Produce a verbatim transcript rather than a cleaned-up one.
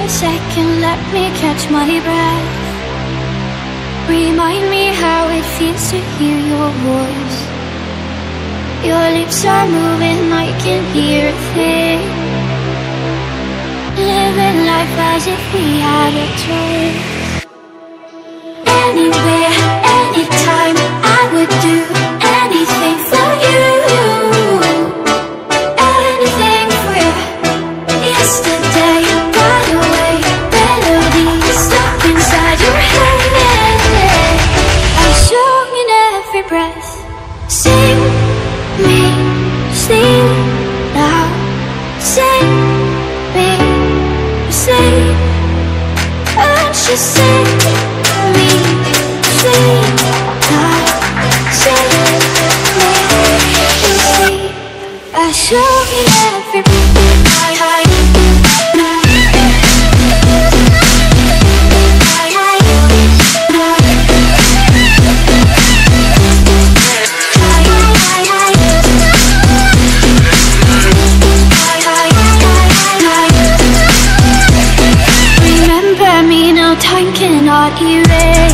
a second, let me catch my breath. Remind me how it feels to hear your voice. Your lips are moving, I can hear a thing. Living life as if we had a choice. Anywhere, anytime, I would do anything for you. Anything for you. Yesterday got away, melody stuck inside your head. I sung in every breath. Sing me, sleep now. Sing me, sleep. And she sing me, sleep now. Sing me, sleep. I sung in every breath. Remember me, no time cannot erase.